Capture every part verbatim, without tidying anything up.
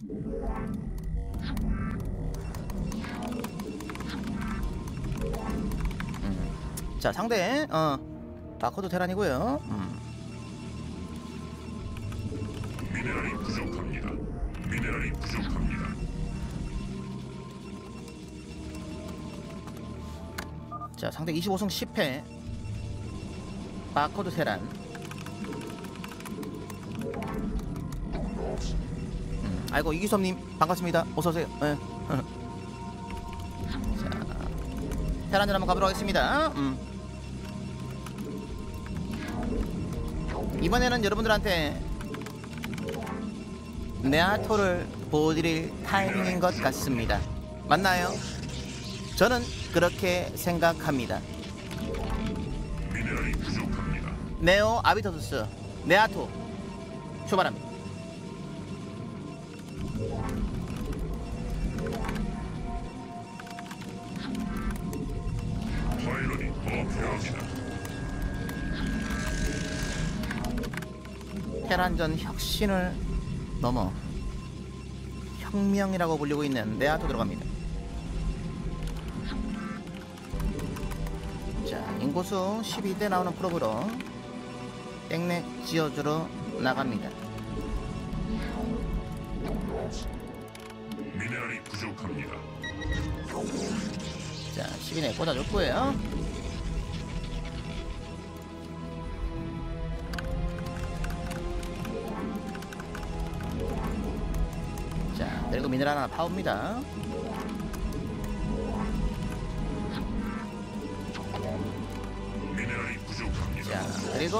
음. 자, 상대 어 바코드 테란이고요. 음. 미네랄이 부족합니다. 미네랄이 부족합니다. 자, 상대 이십오 승 십 패 바코드 테란. 음, 아이고 이기섭님 반갑습니다. 어서오세요. 네. 자, 테란전 한번 가보도록 하겠습니다. 음. 이번에는 여러분들한테 네아토를 보여드릴 타이밍인 것 같습니다. 맞나요? 저는 그렇게 생각합니다. 미네랄이 부족합니다. 네오 아비터스 네아토 출발합니다. 파일럿이 더 필요합니다. 테란전 혁신을 넘어 혁명이라고 불리고 있는 네아토 들어갑니다. 자, 인구수 십이 대 나오는 프로브로 땡넥 지어주러 나갑니다. 미네랄이 부족합니다. 자, 십이 대 꽂아줬고요. 자, 그리고 미네랄 하나 파옵니다. 미네랄이 부족합니다. 자, 그리고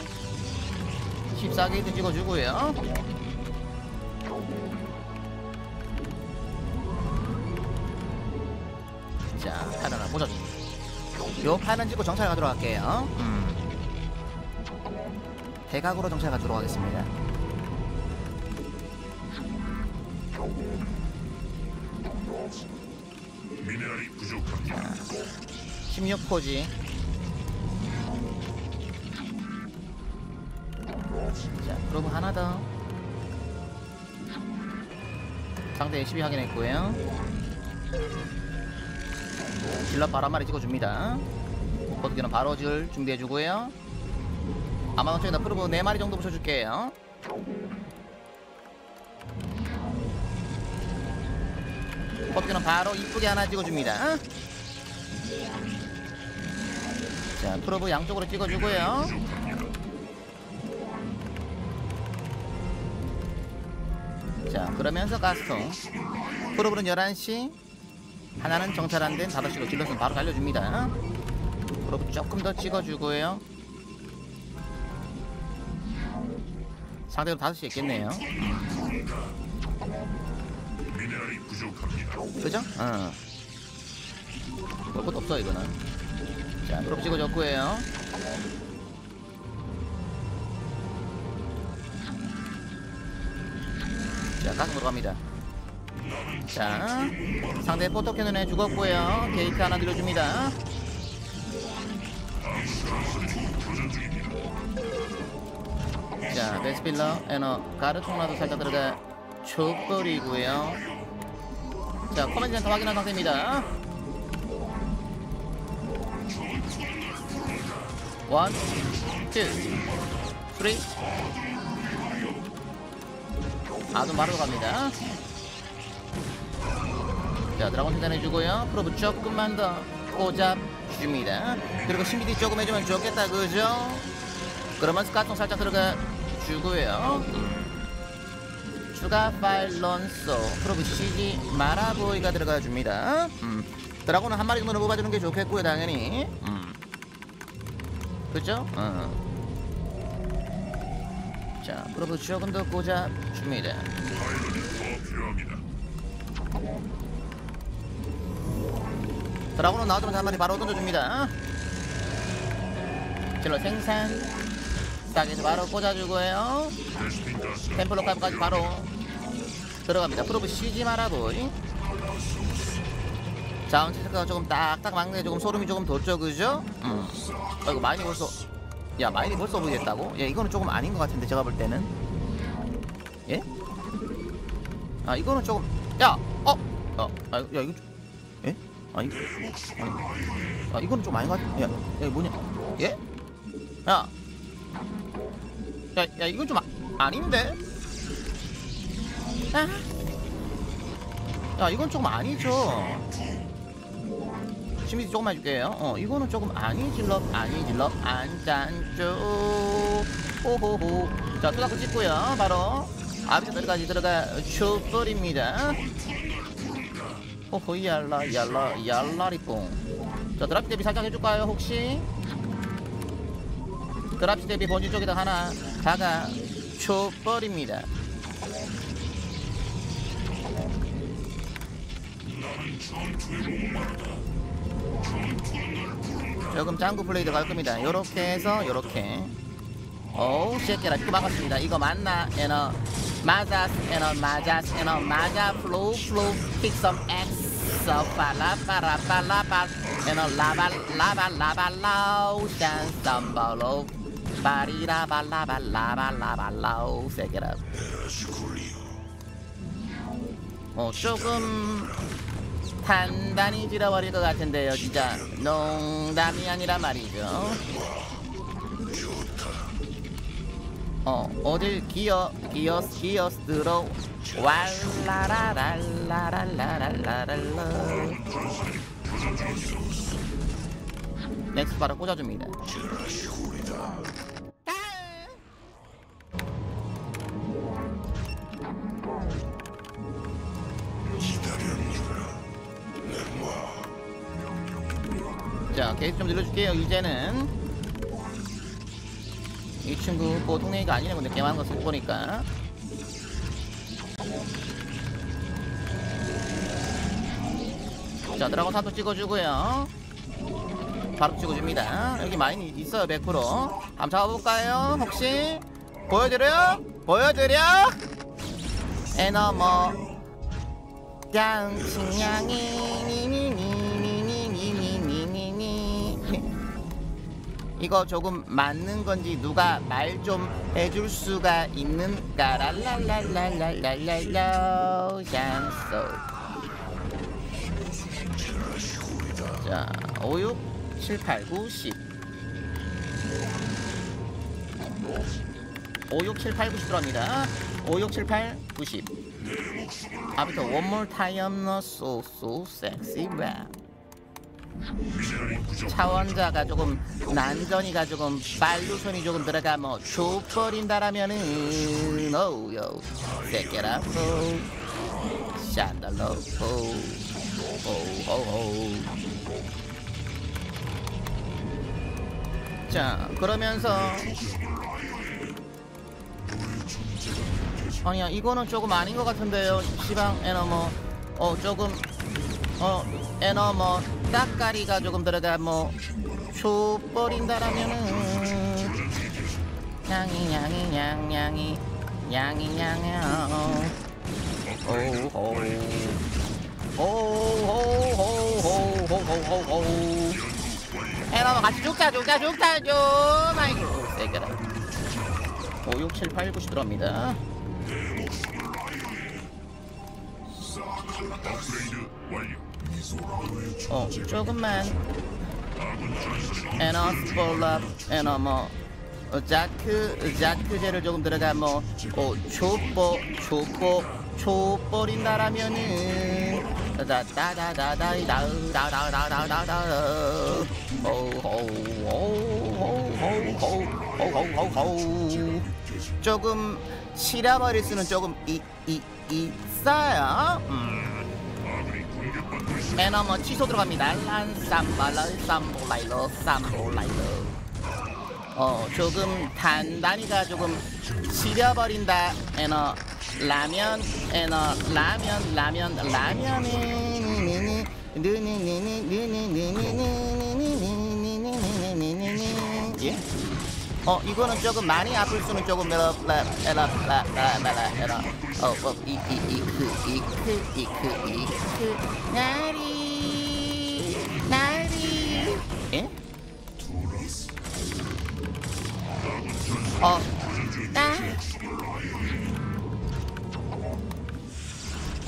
십사 게이트 찍어주고요. 자, 팔 하나 꽂아줍니다. 요 팔은 찍고 정찰 가도록 할게요. 음. 대각으로 정찰 가도록 하겠습니다. 미네랄이 부족합니다. 십육 포지. 자, 그리고 하나 더. 상대 십이 확인했고요. 질럿 바로 한 마리 찍어줍니다. 버드기는 바로 질 준비해주고요. 아마존 쪽에다 프로브 네 마리 정도 붙여줄게요. 버드기는 바로 이쁘게 하나 찍어줍니다. 자, 프로브 양쪽으로 찍어주고요. 자, 그러면서 가스통 프로브는 열한 시, 하나는 정찰 안 된 다섯 시로 질럿은 바로 달려줍니다. 프로브 조금 더 찍어주고요. 상대로 다섯 시 있겠네요. 미네랄이 부족합니다. 그죠? 어. 볼 것도 없어 이거는. 자, 프로브 찍어줬고요. 자, 가스 들어갑니다. 자, 상대 포토캐논에 죽었고요. 게이트 하나 들려줍니다. 자, 베스필러 에너 가르 통나도 살짝 들어가 줘버리고요. 자, 커맨드 센터 확인한 상태입니다. 원, 투, 쓰리. 아둔 바로 갑니다. 자, 드라곤 생산해주고요. 프로브 조금만 더 꽂아줍니다. 그리고 신비디 조금 해주면 좋겠다, 그죠? 그러면 스카통 살짝 들어가 주고요. 추가 파일런소 프로브 씨지 마라보이가 들어가 줍니다. 음. 드라곤은 한 마리 정도는 뽑아주는 게 좋겠고요, 당연히. 음. 그죠? 어. 자, 프로브 조금 더 꽂아줍니다. 파일럿이 더 필요합니다. 드라곤은 나와주면 한 마리 바로 던져줍니다. 질러 생산 스타게이트 바로 꽂아주고요. 베스핀 가스가 템플러 값까지 바로 들어갑니다. 프로브 씨지 마라보이. 자원 체크가 조금 딱딱 막네. 조금 소름이 조금 돋죠, 그죠? 음. 아이고, 마인이 벌써, 야, 마인이 벌써 보이겠다고? 야, 이거는 조금 아닌 것 같은데 제가 볼 때는. 예? 아 이거는 조금 야 어? 어? 아, 야 이거 좀 예? 아 이거 아니, 아 이거는 좀 많이 가. 야, 야 이거 뭐냐? 예? 야, 야, 야 이건 좀 아, 아닌데? 아? 야 이건 조금 아니죠. 심리지 조금만 해줄게요. 어 이거는 조금 아니질러 아니질러 안짠죠. 호호호. 자 투다크 찍고요. 바로 앞에서 들어가지 들어가 쇼버립니다. 호호 얄라 얄라 얄라리뽕. 자 드랍시 대비 살짝 해줄까요 혹시? 드랍시 대비 본진 쪽에다 하나 다가 쇼버립니다. 조금 짱구 플레이 들어갈 겁니다. 요렇게 해서 요렇게 오우 쉐끼라 이렇게 막았습니다. 이거 맞나? 에너 맞았 에너 맞았 에너 맞아 플로우 플로우 픽섬 엑서 팔라 파라 팔라 파 에너 라바 라바 라바 라우샨 썸벌로 바리라바 라바 라바 라바 라우 쉐끼라 어 조금 단단히 질러버릴 것 같은데요. 진짜 농담이 아니란 말이죠. 어 어딜 기어 기어 기어 들어 왈라라랄라랄라랄라랄라 넥스 바로 꽂아줍니다. 자 계속 좀 늘려줄게요. 이제는 이 친구 보통 얘기가 아니네. 근데 개많은 거 쓰고 보니까 자 드라곤 사도 찍어주고요. 바로 찍어줍니다. 여기 많이 있어요. 백 퍼센트 한번 잡아볼까요? 혹시 보여드려요? 보여드려? 에너머 양식냥이 이거 조금 맞는 건지 누가 말 좀 해줄 수가 있는가? 랄랄랄랄랄랄랄라 샹소. 자, 오, 육, 칠, 팔, 구, 십. 오, 육, 칠, 팔, 구, 십 들어갑니다. 오, 육, 칠, 팔, 구, 십. 앞부터 one more time, no so so sexy rap. 차원자가 조금 난전이가 조금 빨루손이 조금 들어가 뭐 줘버린다라면은 오요 새끼라포 샨달로포 오오오. 자 그러면서 아니야 이거는 조금 아닌 것 같은데요. 시방 에너 뭐어 조금 어 에너 뭐 따까리가 조금 들어가 뭐 줘버린다라면은 양이 양이 양 양이 양이 양양 오호 오호호호호호호호 에너 같이 죽자 죽자 죽자 좀 아이고 세게라. 오, 육, 칠, 팔, 구, 십 들어갑니다. 어 조금만 에너 스폴라 에너 뭐 어, 자크 자크제를 조금 들어가 뭐 어, 족보 족보 족버린다라면은 다다다다다다다다다다다 오호호호호호호호호호호 조금 실어버릴 수는 조금 이 이 있어요. 음. 에너 뭐 취소 들어갑니다. 란 쌈발라 쌈볼라이러 쌈볼라이러 어 조금 단단히가 조금 시려버린다. 에너 라면 에너 라면 라면 라면이 예? 어 이거는 조금 많이 아플 수는 조금 에러 에러 에러 에러 어어 이이 이크 이크 이크 이크 나리 나리 예? 어 나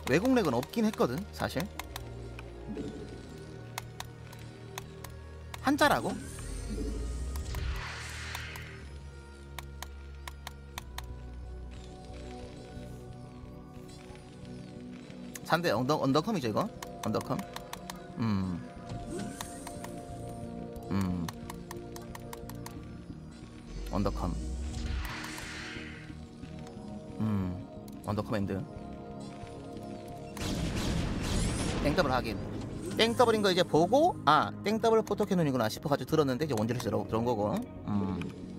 외국 렉은 없긴 했거든 사실. 한자라고? 산대 언더, 언더컴이죠 이거? 언더컴? 음. 음. 언더컴. 음. 언더커맨드. 땡더블 하긴. 땡더블인 거 이제 보고 아 땡더블 포토캐논이구나 싶어가지고 들었는데 이제 원질에서 들어, 들어온 거고. 음.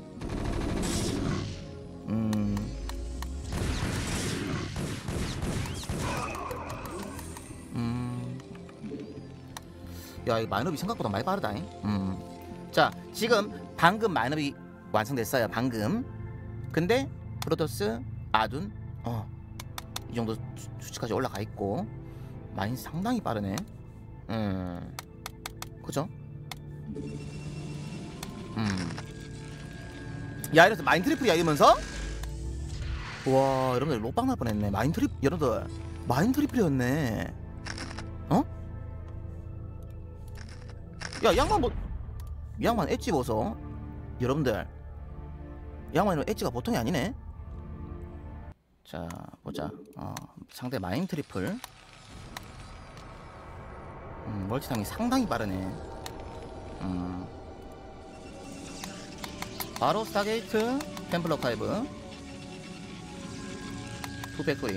음. 음. 야, 이 마이너비 생각보다 많이 빠르다. 음. 자, 지금 방금 마이너비 완성됐어요. 방금. 근데 프로토스, 아둔, 어, 이 정도 수, 수치까지 올라가 있고 마인 상당히 빠르네. 음, 그죠? 음. 야, 이래서 마인 트리플이야 이러면서? 와, 여러분들 롯빵 날 뻔했네. 마인 트리플, 여러분들 마인 트리플이었네. 어? 야, 양반 뭐, 양반 엣지 보소. 여러분들, 양반은 엣지가 보통이 아니네. 자, 보자. 어, 상대 마인 트리플. 음, 멀티상이 상당히 빠르네. 음. 바로 스타게이트, 템플러 파이브, 투백거리.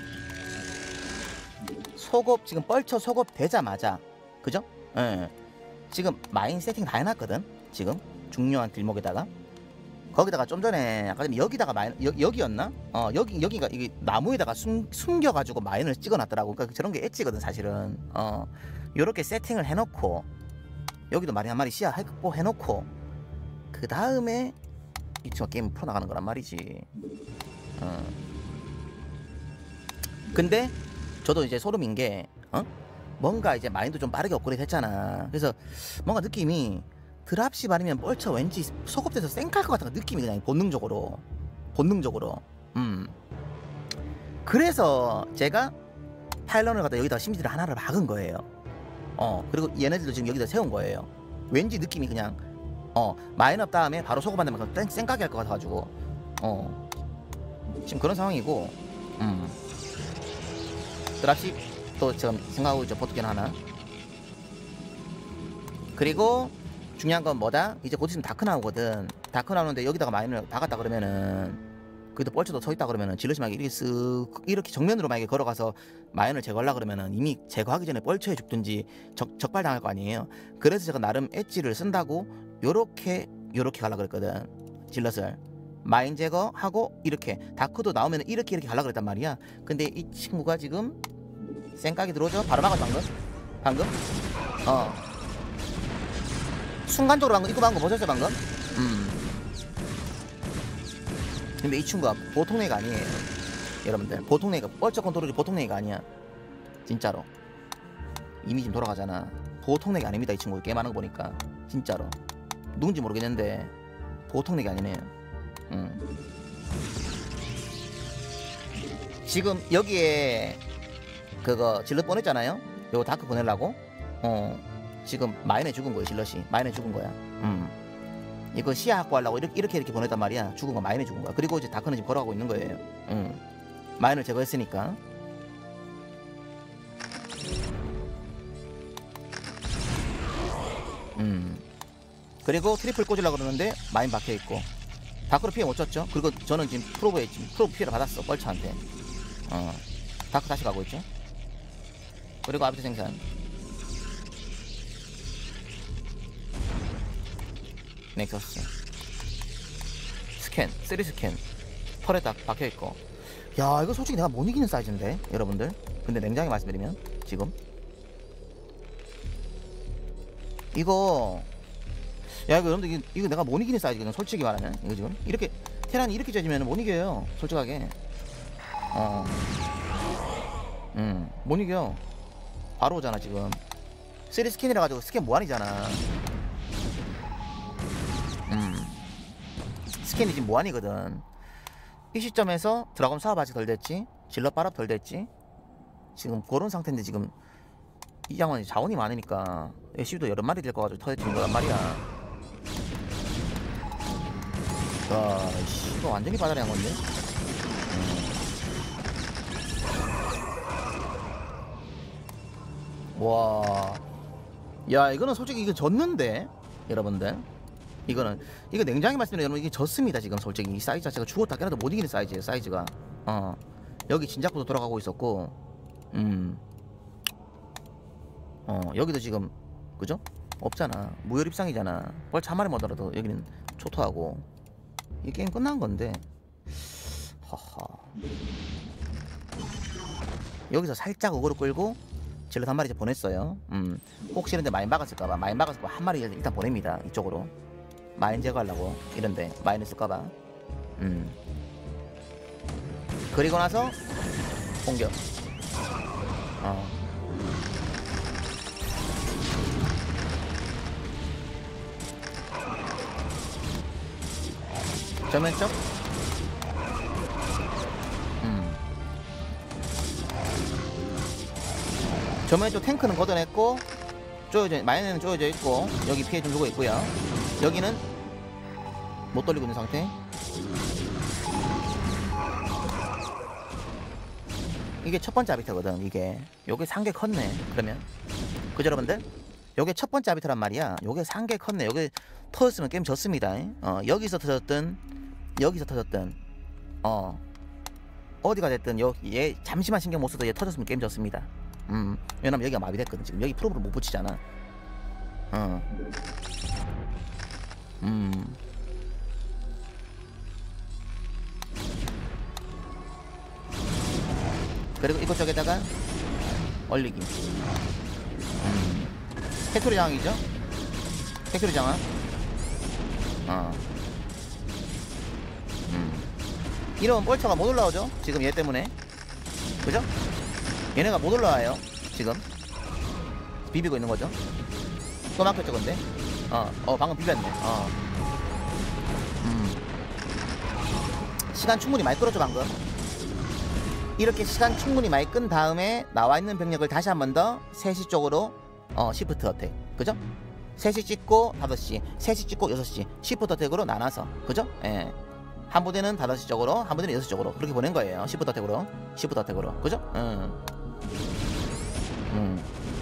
소급 지금 뻘쳐 소급 되자마자, 그죠? 예. 지금 마인 세팅 다 해놨거든. 지금 중요한 딜목에다가. 거기다가 좀 전에 아까 여기다가 마인 여, 여기였나? 어 여기 여기가 이게 나무에다가 숨, 숨겨가지고 마인을 찍어놨더라고. 그러니까 저런 게 엣지거든 사실은. 어 요렇게 세팅을 해놓고 여기도 마린 한 마리 시야 확보 해놓고 그 다음에 이 친구가 게임 풀어나가는 거란 말이지. 어. 근데 저도 이제 소름인 게 어? 뭔가 이제 마인도 좀 빠르게 업그레이드 했잖아. 그래서 뭔가 느낌이 드랍십 아니면 뻘쳐 왠지 소급돼서 쌩깔 것 같은 느낌이 그냥 본능적으로 본능적으로 음 그래서 제가 파일런을 갖다 여기다 심지를 하나를 박은 거예요. 어 그리고 얘네들도 지금 여기다 세운 거예요. 왠지 느낌이 그냥 어 마인업 다음에 바로 소급한다면 그냥 쌩까게 할 것 같아가지고 어 지금 그런 상황이고 음 드랍십 또 지금 생각하고 있죠. 포트견 하나. 그리고 중요한 건 뭐다? 이제 곧 있으면 다크 나오거든. 다크 나오는데 여기다가 마인을 박았다 그러면은 거기다 뻘쳐도 서 있다 그러면은 질럿이 만약에 이렇게 쓱 이렇게 정면으로 만약에 걸어가서 마인을 제거하려 그러면은 이미 제거하기 전에 뻘쳐에 죽든지 적, 적발당할 거 아니에요. 그래서 제가 나름 엣지를 쓴다고 요렇게 요렇게 가려고 그랬거든. 질럿을 마인 제거하고 이렇게 다크도 나오면 이렇게 이렇게 가려고 그랬단 말이야. 근데 이 친구가 지금 쌩까기 들어오죠? 바로 막았어 방금. 방금 어 순간적으로 방금 이거 방금 보셨어요 방금? 음. 근데 이 친구가 보통 애가 아니에요 여러분들. 보통 애가 뻘쩍 컨트롤이 보통 애가 아니야 진짜로. 이미 지금 돌아가잖아. 보통 애가 아닙니다 이 친구. 게임하는 거 보니까 진짜로 누군지 모르겠는데 보통 애가 아니네요. 음. 지금 여기에 그거 질럿 보냈잖아요. 요거 다크 보내려고 어 지금 마인에 죽은 거예요. 질럿이 마인에 죽은 거야. 음. 이거 시야 확보하려고 이렇게 이렇게 이렇게 보냈단 말이야. 죽은 거 마인에 죽은 거야. 그리고 이제 다크는 지금 걸어가고 있는 거예요. 음. 마인을 제거했으니까. 음. 그리고 트리플 꽂으려고 그러는데 마인 박혀있고 다크로 피해 못 줬죠. 그리고 저는 지금 프로브에 지금 프로브 피해를 받았어 뻘쳐한테. 어. 다크 다시 가고 있죠. 그리고 아비트 생산. 넥서스 스캔 쓰리 스캔 털에 딱 박혀있고. 야 이거 솔직히 내가 못 이기는 사이즈인데 여러분들. 근데 냉정하게 말씀드리면 지금 이거 야 이거 여러분들 이거, 이거 내가 못 이기는 사이즈거든 솔직히 말하면. 이거 지금 이렇게 테란이 이렇게 져지면 못 이겨요 솔직하게. 어 음 못 이겨. 바로 오잖아 지금. 쓰리 스캔이라 가지고 스캔 무한이잖아. 음 스캔이 지금 무한이거든. 이 시점에서 드라곤 사업 아직 덜 됐지. 질럿 발업 덜 됐지. 지금 그런 상태인데 지금 이 양은 자원이 많으니까 에스유도 여러 마리 될 거 가지고 터지는 거란 말이야. 야, 씨, 이거 완전히 바다리한 건데. 음. 와, 야, 이거는 솔직히 이거 졌는데, 여러분들. 이거는 이거 냉정하게 말씀드리면 여러분 이게 졌습니다. 지금 솔직히 이 사이즈 자체가 죽었다 깨나도 못 이기는 사이즈예요. 사이즈가. 어, 여기 진작부터 돌아가고 있었고, 음, 어, 여기도 지금 그죠? 없잖아. 무혈입상이잖아. 벌써 한 마리 못 알아도 여기는 초토하고 이 게임 끝난 건데. 하하. 여기서 살짝 어그로 끌고 질럿 한 마리 이제 보냈어요. 음, 혹시 이런데 마인 박았을까봐 마인 박았을까봐 한 마리 일단 보냅니다. 이쪽으로 마인 제거하려고. 이런데 마인 했을까봐. 음. 그리고 나서 공격. 어. 정면 쪽. 음. 정면 쪽 탱크는 걷어냈고, 쪼여져, 마이너는 쪼여져 있고, 여기 피해 좀 주고 있고요. 여기는 못 돌리고 있는 상태. 이게 첫 번째 아비터거든. 이게 요게 상계 컸네. 그러면 그죠 여러분들? 요게 첫 번째 아비터란 말이야. 요게 상계 컸네. 요게 터졌으면 게임 졌습니다. 어, 여기서 터졌든 여기서 터졌든 어 어디가 됐든 요, 얘 잠시만 신경 못 써도 얘 터졌으면 게임 졌습니다. 음, 왜냐면 여기가 마비됐거든. 지금 여기 프로브를 못 붙이잖아. 어. 음. 그리고 이곳저기다가 얼리기. 음. 팩토리 장악이죠? 팩토리 장악. 어. 음. 이러면 볼처가 못 올라오죠? 지금 얘 때문에. 그죠? 얘네가 못 올라와요. 지금. 비비고 있는 거죠? 또 막혔죠, 근데? 어, 어, 방금 비볐네. 어. 음. 시간 충분히 많이 끌었죠, 방금? 이렇게 시간 충분히 많이 끈 다음에 나와 있는 병력을 다시 한 번 더 세 시 쪽으로 어 시프트 어택. 그죠? 세 시 찍고 다섯 시, 세 시 찍고 여섯 시 시프트 어택으로 나눠서. 그죠? 예. 한 부대는 다섯 시 쪽으로, 한 부대는 여섯 시 쪽으로 그렇게 보낸 거예요. 시프트 어택으로. 시프트 어택으로. 그죠? 음. 음.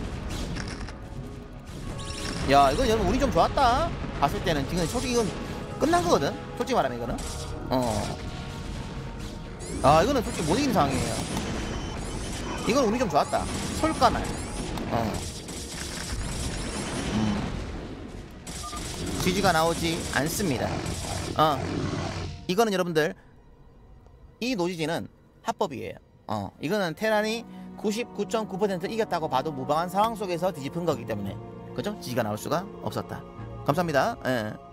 야, 이거 여러분 운이 좀 좋았다. 봤을 때는 지금 솔직히 이건 끝난 거거든. 솔직히 말하면 이거는. 어. 아, 이거는 솔직히 못 이기는 상황이에요. 이건 운이 좀 좋았다. 솔까말. 어. 음. 지지가 나오지 않습니다. 어. 이거는 여러분들 이 노지지는 합법이에요. 어. 이거는 테란이 구십구 점 구 퍼센트 이겼다고 봐도 무방한 상황 속에서 뒤집은 거기 때문에. 그죠? 지지가 나올 수가 없었다. 감사합니다. 예.